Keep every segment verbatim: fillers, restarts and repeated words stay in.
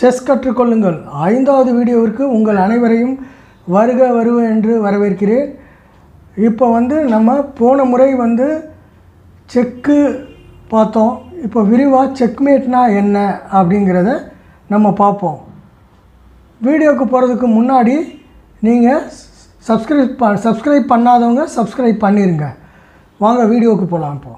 Chess கற்றுக்கொள்ளுங்கள் ஐந்தாவது வீடியோவிற்கு உங்கள் அனைவரையும் வருக வருக என்று வரவேற்கிறேன். இப்போ வந்து நம்ம போன முறை வந்து செக்கு பார்த்தோம். இப்போ விரிவாக செக்மேட்னா என்ன அப்படிங்கிறத நம்ம பார்ப்போம். வீடியோவுக்கு போகிறதுக்கு முன்னாடி நீங்கள் சப்ஸ்கிரைப் ப சப்ஸ்கிரைப் பண்ணாதவங்க சப்ஸ்கிரைப் பண்ணிடுங்க. வாங்க வீடியோவுக்கு போகலாம். இப்போ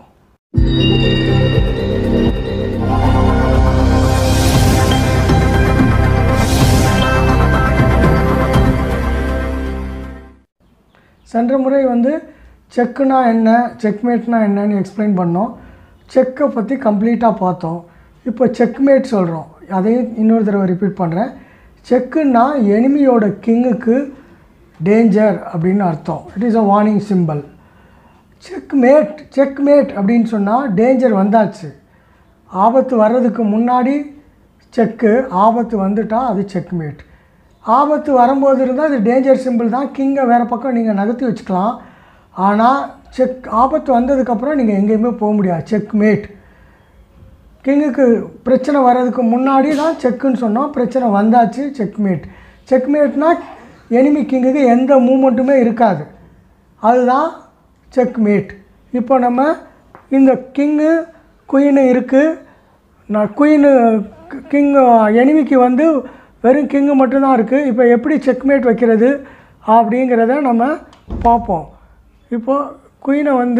சென்ற முறை வந்து செக்குனா என்ன, செக்மேட்னா என்னன்னு எக்ஸ்பிளைன் பண்ணோம். செக்கை பற்றி கம்ப்ளீட்டாக பார்த்தோம். இப்போ செக்மேட் சொல்கிறோம். அதையும் இன்னொரு தடவை ரிப்பீட் பண்ணுறேன். செக்குன்னா எனிமியோட கிங்குக்கு டேஞ்சர் அப்படின்னு அர்த்தம். It is a warning simple. Checkmate checkmate அப்படின்னு சொன்னால் டேஞ்சர் வந்தாச்சு, ஆபத்து வர்றதுக்கு முன்னாடி செக்கு, ஆபத்து வந்துட்டால் அது செக்மேட். ஆபத்து வரும்போது இருந்தால் அது டேஞ்சர் சிம்பிள் தான். கிங்கை வேறு பக்கம் நீங்கள் நகர்த்தி வச்சுக்கலாம். ஆனால் செக் ஆபத்து வந்ததுக்கப்புறம் நீங்கள் எங்கேயுமே போக முடியாது. செக்மேட். கிங்குக்கு பிரச்சனை வர்றதுக்கு முன்னாடி தான் செக்குன்னு சொன்னோம். பிரச்சனை வந்தாச்சு, செக்மேட். செக்மேட்னால் எனிமி கிங்குக்கு எந்த மூமெண்ட்டுமே இருக்காது, அதுதான் செக்மேட். இப்போ நம்ம இந்த கிங்கு குயின்னு இருக்குது. நான் குயின்னு கிங்கு எனிமிக்கு வந்து வெறும் கிங்கு மட்டும்தான் இருக்குது. இப்போ எப்படி செக்மேட் வைக்கிறது அப்படிங்கிறத நம்ம பார்ப்போம். இப்போது குயினை வந்து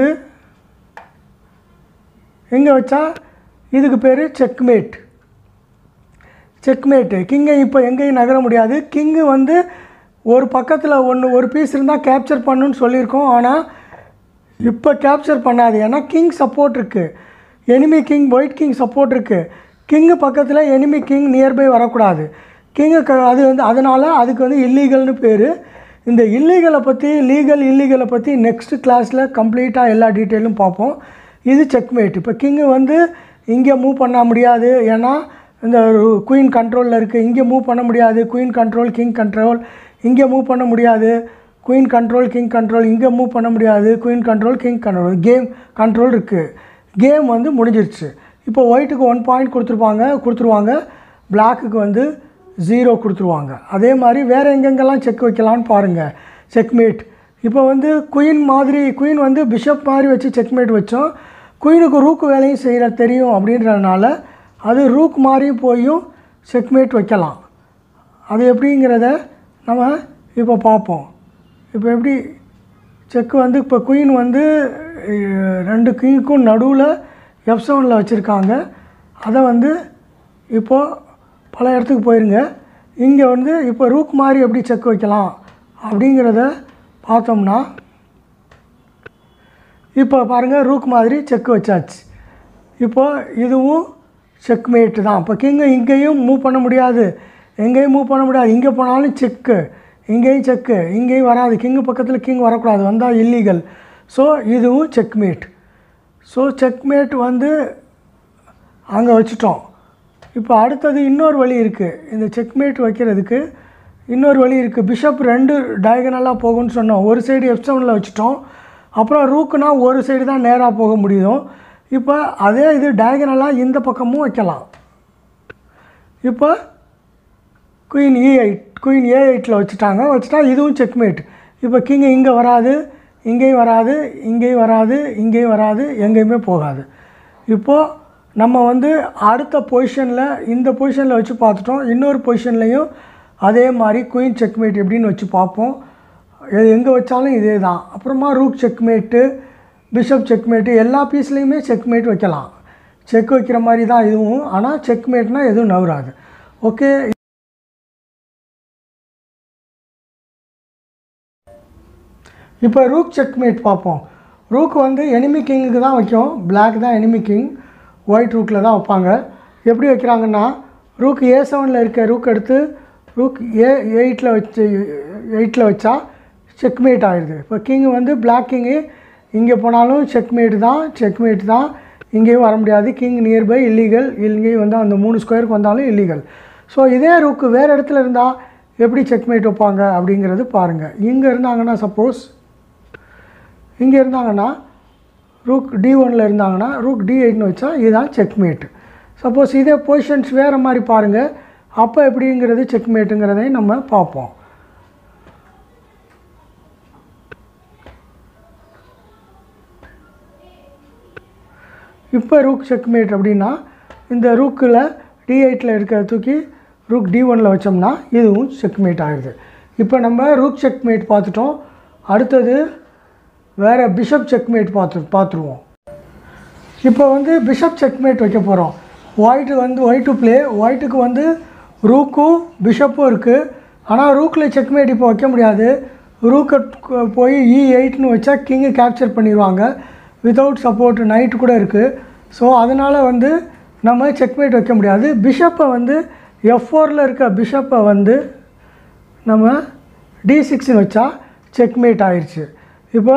எங்கே வச்சா இதுக்கு பேர் செக்மேட். செக்மேட்டு. கிங்கை இப்போ எங்கேயும் நகர முடியாது. கிங்கு வந்து ஒரு பக்கத்தில் ஒன்று ஒரு பீஸ் இருந்தால் கேப்சர் பண்ணுன்னு சொல்லியிருக்கோம். ஆனால் இப்போ கேப்சர் பண்ணாது, ஏன்னா கிங் சப்போர்ட் இருக்குது. Enemy king white king support இருக்குது. கிங்கு பக்கத்தில் எனிமி கிங் நியர்பை வரக்கூடாது. கிங்கு க அது வந்து அதனால் அதுக்கு வந்து இல்லீகல்னு பேர். இந்த இல்லீகலை பற்றி, லீகல் இல்லீகலை பற்றி நெக்ஸ்ட் கிளாஸில் கம்ப்ளீட்டாக எல்லா டீட்டெயிலும் பார்ப்போம். இது செக்மேட். இப்போ கிங்கு வந்து இங்கே மூவ் பண்ண முடியாது, ஏன்னா இந்த குயின் கண்ட்ரோலில் இருக்குது. இங்கே மூவ் பண்ண முடியாது, குயின் கண்ட்ரோல் கிங் கண்ட்ரோல். இங்கே மூவ் பண்ண முடியாது, குயின் கண்ட்ரோல் கிங் கண்ட்ரோல். இங்கே மூவ் பண்ண முடியாது, queen control king control. Game control இருக்குது. கேம் வந்து முடிஞ்சிருச்சு. இப்போ ஒயிட்டுக்கு ஒன் பாயிண்ட் கொடுத்துருப்பாங்க கொடுத்துருவாங்க பிளாக்குக்கு வந்து ஜீரோ கொடுத்துருவாங்க. அதே மாதிரி வேறு எங்கெங்கெல்லாம் செக் வைக்கலான்னு பாருங்கள். செக்மேட். இப்போ வந்து குயின் மாதிரி, குயின் வந்து பிஷப் மாதிரி வச்சு செக்மேட் வச்சோம். குயினுக்கு ரூக்கு வேலையும் செய்கிற தெரியும் அப்படின்றதுனால அது ரூக் மாதிரியும் போயும் செக்மேட் வைக்கலாம். அது எப்படிங்கிறத நம்ம இப்போ பார்ப்போம். இப்போ எப்படி செக்கு வந்து இப்போ குயின் வந்து ரெண்டு கிங்குக்கும் நடுவில் எஃப் செவனில் வச்சுருக்காங்க. அதை வந்து இப்போது பல இடத்துக்கு போயிருங்க. இங்கே வந்து இப்போ ரூக் மாதிரி எப்படி செக் வைக்கலாம் அப்படிங்கிறத பார்த்தோம்னா, இப்போ பாருங்கள், ரூக் மாதிரி செக்கு வச்சாச்சு. இப்போது இதுவும் செக்மேட்டு தான். இப்போ கிங்கை இங்கேயும் மூவ் பண்ண முடியாது, எங்கேயும் மூவ் பண்ண முடியாது. இங்கே போனாலும் செக்கு, இங்கேயும் செக்கு, இங்கேயும் வராது. கிங்கு பக்கத்தில் கிங் வரக்கூடாது, வந்தால் இல்லீகல். ஸோ இதுவும் செக்மேட். ஸோ செக்மேட் வந்து அங்கே வச்சுட்டோம். இப்போ அடுத்தது இன்னொரு வழி இருக்குது. இந்த செக்மேட் வைக்கிறதுக்கு இன்னொரு வழி இருக்குது. பிஷப் ரெண்டு டயகனலாக போகும்னு சொன்னோம். ஒரு சைடு எஃப் செவனில் வச்சுட்டோம். அப்புறம் ரூக்குனா ஒரு சைடு தான் நேராக போக முடியும். இப்போ அதே இது டயகனலாக இந்த பக்கமும் வைக்கலாம். இப்போ queen E eight, queen A எயிட்டில் வச்சுட்டாங்க. வச்சுட்டா இதுவும் செக்மேட். இப்போ கிங் இங்கே வராது, இங்கேயும் வராது, இங்கேயும் வராது, இங்கேயும் வராது, எங்கேயுமே போகாது. இப்போது நம்ம வந்து அடுத்த பொசிஷனில், இந்த பொசிஷனில் வச்சு பார்த்துட்டோம். இன்னொரு பொசிஷன்லேயும் அதே மாதிரி குயின் செக்மேட் எப்படின்னு வச்சு பார்ப்போம். எங்கே வச்சாலும் இதே தான். அப்புறமா ரூக் செக்மேட்டு, பிஷப் செக்மேட்டு, எல்லா பீஸ்லேயுமே செக்மேட் வைக்கலாம். செக் வைக்கிற மாதிரி தான் இதுவும். ஆனால் செக்மேட்னால் எதுவும் நவராது. ஓகே. இப்போ ரூக் செக்மேட் பார்ப்போம். ரூக் வந்து எனிமி கிங்குக்கு தான் வைக்கும். பிளாக் தான் எனிமி கிங், ஒயிட் ரூக்கில் தான் வைப்பாங்க. எப்படி வைக்கிறாங்கன்னா, ரூக் ஏ செவனில் இருக்க ரூக் எடுத்து ரூக் ஏ எயிட்டில் வச்சு எயிட்டில் வச்சா செக்மேட் ஆகிடுது. இப்போ கிங் வந்து பிளாக் கிங்கு இங்கே போனாலும் செக்மேட் தான், செக்மேட் தான். இங்கேயும் வர முடியாது, கிங் நியர்பை இல்லீகல். இங்கேயும் வந்தால் அந்த மூணு ஸ்கொயருக்கு வந்தாலும் இல்லீகல். ஸோ இதே ரூக்கு வேறு இடத்துல இருந்தால் எப்படி செக்மேட் வைப்பாங்க அப்படிங்கிறது பாருங்கள். இங்கே இருந்தாங்கன்னா, சப்போஸ் இங்கே இருந்தாங்கன்னா, ரூக் டி ஒனில் இருந்தாங்கன்னா ரூக் டி எயிட்னு வச்சா இதுதான் செக்மேட்டு. சப்போஸ் இதே பொசிஷன்ஸ் வேறு மாதிரி பாருங்கள். அப்போ எப்படிங்கிறது செக்மேட்டுங்கிறதையும் நம்ம பார்ப்போம். இப்போ ரூக் செக்மேட் அப்படின்னா இந்த ரூக்கில் டி எயிட்டில் இருக்கிற தூக்கி ரூக் டி ஒனில் வச்சோம்னா இதுவும் செக்மேட் ஆகிடுது. இப்போ நம்ம ரூக் செக்மேட் பார்த்துட்டோம். அடுத்தது வேறு பிஷப் செக்மேட் பார்த்து பார்த்துருவோம். இப்போ வந்து பிஷப் செக்மேட் வைக்க போகிறோம். ஒயிட்டு வந்து ஒயிட் டு ப்ளே. ஒயிட்டுக்கு வந்து ரூக்கும் பிஷப்பும் இருக்குது. ஆனால் ரூக்கில் செக்மேட் இப்போ வைக்க முடியாது. ரூக்கை போய் இ எயிட்னு வச்சா கிங்கு கேப்சர் பண்ணிடுவாங்க. வித்தவுட் சப்போர்ட் நைட்டு கூட இருக்குது. ஸோ அதனால் வந்து நம்ம செக்மேட் வைக்க முடியாது. பிஷப்பை வந்து எஃப் ஃபோரில் இருக்க பிஷப்பை வந்து நம்ம டி சிக்ஸ்னு வச்சா செக்மேட் ஆயிடுச்சு. இப்போ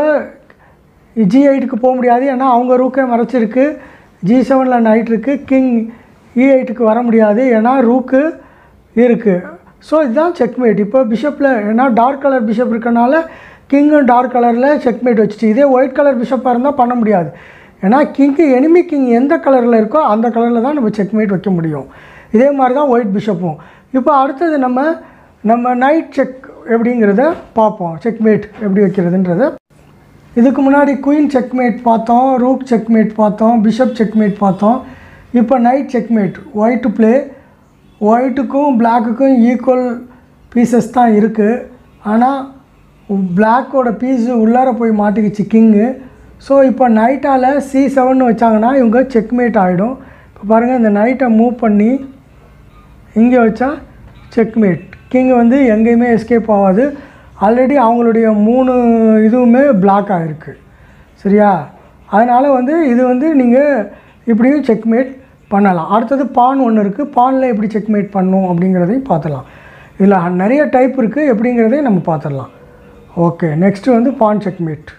ஜி எயிட்டுக்கு போக முடியாது, ஏன்னா அவங்க ரூக்கே மறைச்சிருக்கு. ஜி செவனில் நைட் இருக்குது. கிங் இ எயிட்டுக்கு வர முடியாது, ஏன்னா ரூக்கு இருக்குது. ஸோ இதுதான் செக்மேட். இப்போ பிஷப்பில் ஏன்னா டார்க் கலர் பிஷப் இருக்கனால கிங்கும் டார்க் கலரில் செக்மேட் வச்சுட்டு, இதே ஒயிட் கலர் பிஷப்பாக இருந்தால் பண்ண முடியாது. ஏன்னா கிங்கு எனிமி கிங் எந்த கலரில் இருக்கோ அந்த கலரில் தான் நம்ம செக்மேட் வைக்க முடியும். இதே மாதிரி தான் ஒயிட் பிஷப்பும். இப்போ அடுத்தது நம்ம நம்ம நைட் செக் எப்படிங்கிறத பார்ப்போம். செக்மேட் எப்படி வைக்கிறதுன்றத. இதுக்கு முன்னாடி குயின் செக்மேட் பார்த்தோம், ரூக் செக்மேட் பார்த்தோம், பிஷப் செக்மேட் பார்த்தோம். இப்போ knight checkmate. White to play. ஒயிட்டுக்கும் பிளாக்குக்கும் ஈக்குவல் பீசஸ் தான் இருக்குது. ஆனால் பிளாக்கோட பீஸு உள்ளார போய் மாட்டிக்கிச்சு கிங்கு. ஸோ இப்போ நைட்டால் சி செவன் வச்சாங்கன்னா இவங்க செக்மேட் ஆகிடும். இப்போ பாருங்கள், இந்த நைட்டை மூவ் பண்ணி இங்கே வச்சா செக்மேட். கிங் வந்து எங்கேயுமே எஸ்கேப் ஆகாது. ஆல்ரெடி அவங்களுடைய மூணு இதுவுமே பிளாக் ஆகிருக்கு. சரியா? அதனால் வந்து இது வந்து நீங்கள் இப்படியும் செக்மேட் பண்ணலாம். அடுத்தது பான் ஒன்று இருக்குது. பானில் எப்படி செக்மேட் பண்ணணும் அப்படிங்கிறதையும் பார்த்துடலாம். இதில் நிறைய டைப் இருக்குது, எப்படிங்கிறதையும் நம்ம பார்த்துடலாம். ஓகே, நெக்ஸ்ட்டு வந்து பான் செக்மேட்.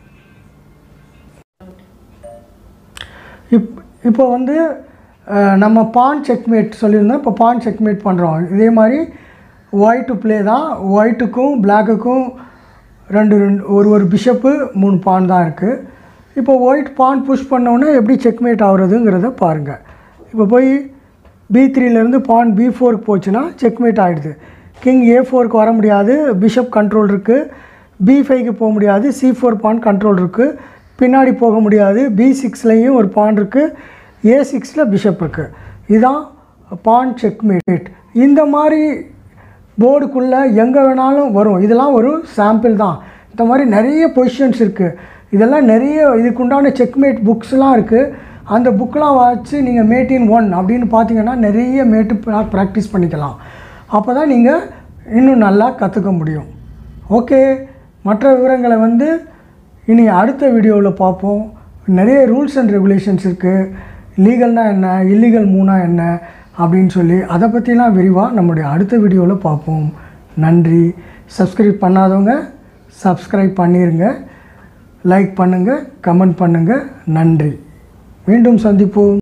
இப் இப்போ வந்து நம்ம பான் செக்மேட் சொல்லியிருந்தோம். இப்போ பான் செக்மேட் பண்ணுறோம். இதே மாதிரி ஒயிட்டு ப்ளே தான். ஒயிட்டுக்கும் பிளாக்குக்கும் ரெண்டு ரெண்டு ஒரு ஒரு பிஷப்பு மூணு பான் தான் இருக்குது. இப்போ ஒயிட் பான் புஷ் பண்ணோன்னே எப்படி செக்மேட் ஆகுறதுங்கிறத பாருங்கள். இப்போ போய் பி த்ரீலேருந்து பான் பி ஃபோருக்கு போச்சுன்னா செக்மேட் ஆகிடுது. கிங் ஏ ஃபோருக்கு வர முடியாது, பிஷப் கண்ட்ரோல் இருக்குது. பி ஃபைவ்க்கு போக முடியாது, சி ஃபோர் பான் கண்ட்ரோல் இருக்குது. பின்னாடி போக முடியாது, பி சிக்ஸ்லேயும் ஒரு பான் இருக்குது, ஏ சிக்ஸில் பிஷப் இருக்குது. இதுதான் பான் செக்மேட். இந்த மாதிரி போர்டுக்குள்ளே எங்கே வேணாலும் வரும். இதெல்லாம் ஒரு சாம்பிள் தான். இந்த மாதிரி நிறைய பொசிஷன்ஸ் இருக்குது. இதெல்லாம் நிறைய இதுக்குண்டான செக்மேட் புக்ஸ்லாம் இருக்குது. அந்த புக்கெலாம் வச்சு நீங்கள் மேட் இன் ஒன் அப்படின்னு பார்த்தீங்கன்னா நிறைய மேட்டு ப்ராக்டிஸ் பண்ணிக்கலாம். அப்போ தான் நீங்கள் இன்னும் நல்லா கற்றுக்க முடியும். ஓகே, மற்ற விவரங்களை வந்து இனி அடுத்த வீடியோவில் பார்ப்போம். நிறைய ரூல்ஸ் அண்ட் ரெகுலேஷன்ஸ் இருக்குது. லீகல்னால் என்ன, இல்லீகல் மூவ்னா என்ன அப்படின்னு சொல்லி அதை பற்றிலாம் விரிவாக நம்முடைய அடுத்த வீடியோவில் பார்ப்போம். நன்றி. சப்ஸ்கிரைப் பண்ணாதவங்க சப்ஸ்கிரைப் பண்ணிடுங்க. லைக் பண்ணுங்கள், கமெண்ட் பண்ணுங்கள். நன்றி. மீண்டும் சந்திப்போம்.